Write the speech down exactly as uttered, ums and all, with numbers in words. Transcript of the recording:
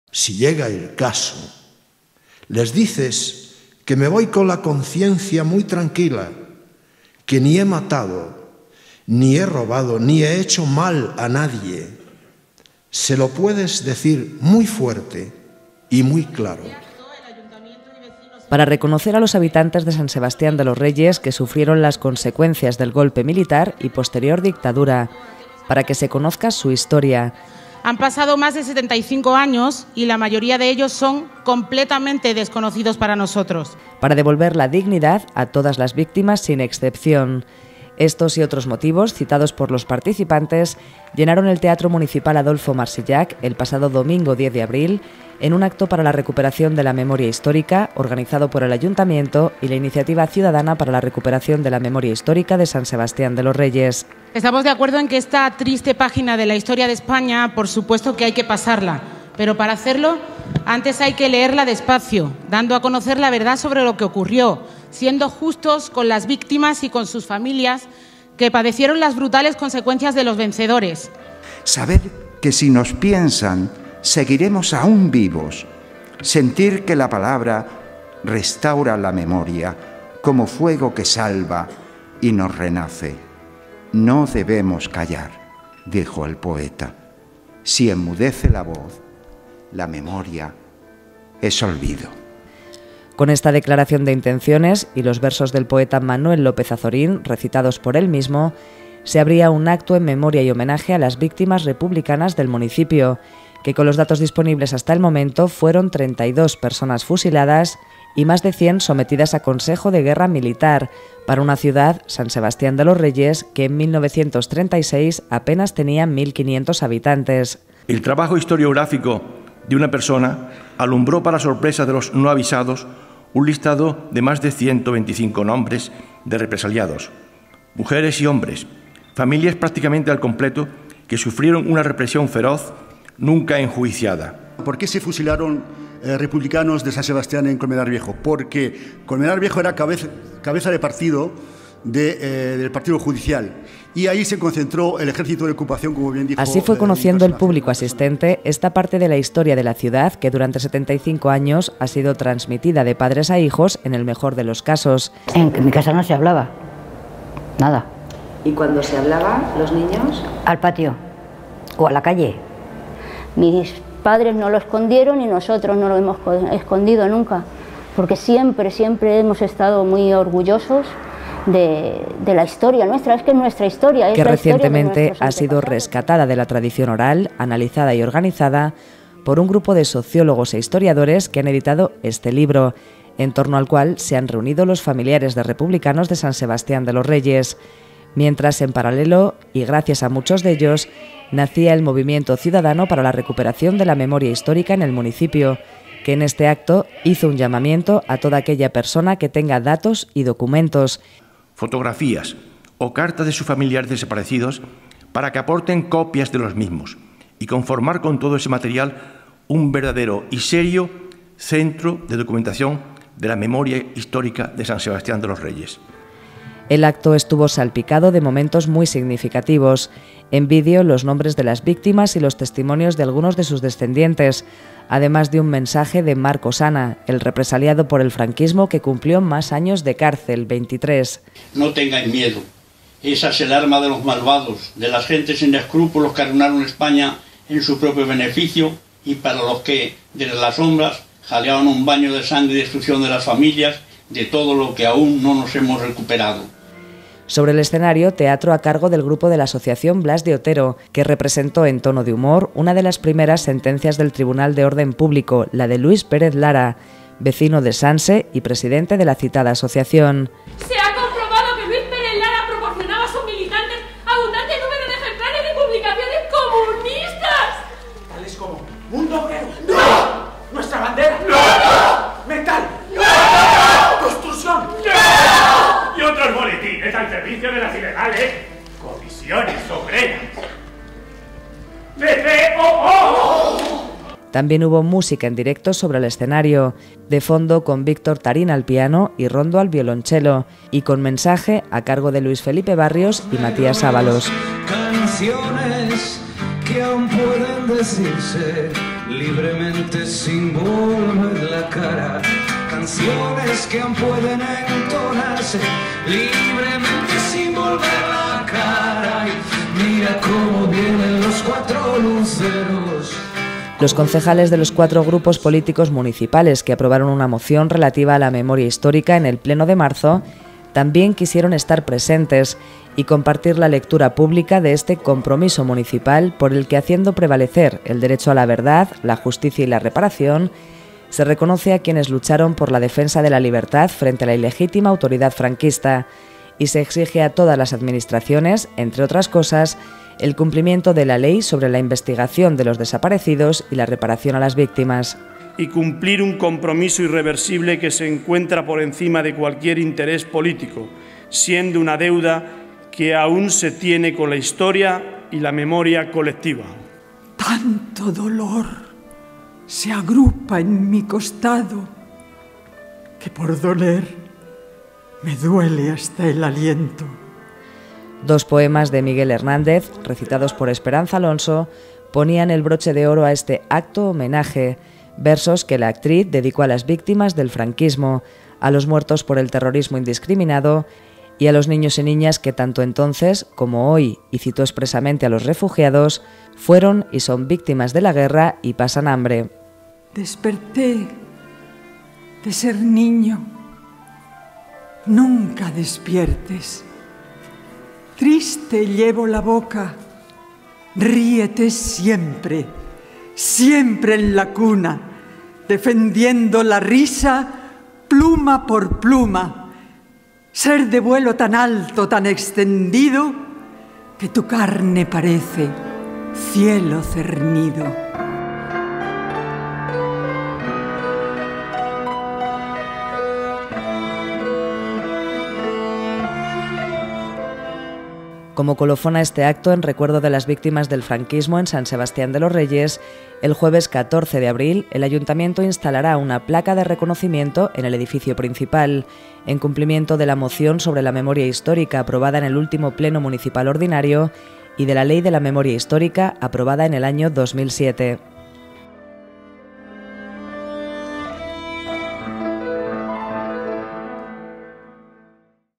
Si llega el caso, les dices que me voy con la conciencia muy tranquila, que ni he matado, ni he robado, ni he hecho mal a nadie. Se lo puedes decir muy fuerte y muy claro. Para reconocer a los habitantes de San Sebastián de los Reyes que sufrieron las consecuencias del golpe militar y posterior dictadura, para que se conozca su historia. Han pasado más de setenta y cinco años y la mayoría de ellos son completamente desconocidos para nosotros. Para devolver la dignidad a todas las víctimas sin excepción. Estos y otros motivos, citados por los participantes, llenaron el Teatro Municipal Adolfo Marsillac el pasado domingo diez de abril en un acto para la recuperación de la memoria histórica organizado por el Ayuntamiento y la Iniciativa Ciudadana para la Recuperación de la Memoria Histórica de San Sebastián de los Reyes. Estamos de acuerdo en que esta triste página de la historia de España, por supuesto que hay que pasarla, pero para hacerlo, antes hay que leerla despacio, dando a conocer la verdad sobre lo que ocurrió, siendo justos con las víctimas y con sus familias que padecieron las brutales consecuencias de los vencedores. Saber que si nos piensan, seguiremos aún vivos. Sentir que la palabra restaura la memoria como fuego que salva y nos renace. No debemos callar, dijo el poeta. Si enmudece la voz, la memoria es olvido. Con esta declaración de intenciones y los versos del poeta Manuel López Azorín, recitados por él mismo, se abría un acto en memoria y homenaje a las víctimas republicanas del municipio, que con los datos disponibles hasta el momento fueron treinta y dos personas fusiladas y más de cien sometidas a consejo de guerra militar para una ciudad, San Sebastián de los Reyes, que en mil novecientos treinta y seis apenas tenía mil quinientos habitantes. El trabajo historiográfico de una persona alumbró para sorpresa de los no avisados un listado de más de ciento veinticinco nombres de represaliados, mujeres y hombres, familias prácticamente al completo que sufrieron una represión feroz nunca enjuiciada. ¿Por qué se fusilaron eh, republicanos de San Sebastián en Colmenar Viejo? Porque Colmenar Viejo era cabeza, cabeza de partido de, eh, del partido judicial y ahí se concentró el ejército de ocupación, como bien dijo. Así fue conociendo el público asistente esta parte de la historia de la ciudad que durante setenta y cinco años ha sido transmitida de padres a hijos en el mejor de los casos. En mi casa no se hablaba, nada. ¿Y cuando se hablaba, los niños? Al patio o a la calle. Mis padres no lo escondieron y nosotros no lo hemos escondido nunca, porque siempre, siempre hemos estado muy orgullosos de, de la historia nuestra, es que es nuestra historia. Es que la recientemente historia de ha sido rescatada de la tradición oral, analizada y organizada por un grupo de sociólogos e historiadores que han editado este libro, en torno al cual se han reunido los familiares de republicanos de San Sebastián de los Reyes, mientras en paralelo, y gracias a muchos de ellos, nacía el Movimiento Ciudadano para la Recuperación de la Memoria Histórica en el municipio, que en este acto hizo un llamamiento a toda aquella persona que tenga datos y documentos, fotografías o cartas de sus familiares desaparecidos para que aporten copias de los mismos y conformar con todo ese material un verdadero y serio centro de documentación de la memoria histórica de San Sebastián de los Reyes. El acto estuvo salpicado de momentos muy significativos. En vídeo, los nombres de las víctimas y los testimonios de algunos de sus descendientes, además de un mensaje de Marco Sana, el represaliado por el franquismo que cumplió más años de cárcel, veintitrés. No tengáis miedo. Esa es el arma de los malvados, de las gentes sin escrúpulos que arruinaron España en su propio beneficio y para los que, desde las sombras, jaleaban un baño de sangre y destrucción de las familias, de todo lo que aún no nos hemos recuperado. Sobre el escenario, teatro a cargo del grupo de la Asociación Blas de Otero, que representó en tono de humor una de las primeras sentencias del Tribunal de Orden Público, la de Luis Pérez Lara, vecino de Sanse y presidente de la citada asociación. Se ha comprobado que Luis Pérez Lara proporcionaba a sus militantes abundante número de ejemplares de publicaciones comunistas. Tales como Mundo Obrero. ¡No! Nuestra bandera. ¡No! ¡No! Metal. ¡No! Construcción. ¡No! Y otros boletines al servicio de las ilegales comisiones obreras. ¡C C O O! También hubo música en directo sobre el escenario, de fondo con Víctor Tarín al piano y Rondo al violonchelo, y con mensaje a cargo de Luis Felipe Barrios y Matías Ábalos. Canciones que aún pueden decirse libremente sin volver la cara, canciones que aún pueden entonarse, libremente sin volver la cara, y mira cómo vienen los cuatro luceros. Los concejales de los cuatro grupos políticos municipales que aprobaron una moción relativa a la memoria histórica en el Pleno de marzo también quisieron estar presentes y compartir la lectura pública de este compromiso municipal por el que, haciendo prevalecer el derecho a la verdad, la justicia y la reparación, se reconoce a quienes lucharon por la defensa de la libertad frente a la ilegítima autoridad franquista y se exige a todas las administraciones, entre otras cosas, el cumplimiento de la ley sobre la investigación de los desaparecidos y la reparación a las víctimas. Y cumplir un compromiso irreversible que se encuentra por encima de cualquier interés político, siendo una deuda que aún se tiene con la historia y la memoria colectiva. Tanto dolor se agrupa en mi costado que por doler me duele hasta el aliento. Dos poemas de Miguel Hernández, recitados por Esperanza Alonso, ponían el broche de oro a este acto homenaje, versos que la actriz dedicó a las víctimas del franquismo, a los muertos por el terrorismo indiscriminado y a los niños y niñas que tanto entonces como hoy, y citó expresamente a los refugiados, fueron y son víctimas de la guerra y pasan hambre. Desperté de ser niño. Nunca despiertes. Triste llevo la boca, ríete siempre, siempre en la cuna, defendiendo la risa pluma por pluma, ser de vuelo tan alto, tan extendido, que tu carne parece cielo cernido. Como colofón a este acto en recuerdo de las víctimas del franquismo en San Sebastián de los Reyes, el jueves catorce de abril el Ayuntamiento instalará una placa de reconocimiento en el edificio principal, en cumplimiento de la moción sobre la memoria histórica aprobada en el último Pleno Municipal Ordinario y de la Ley de la Memoria Histórica aprobada en el año dos mil siete.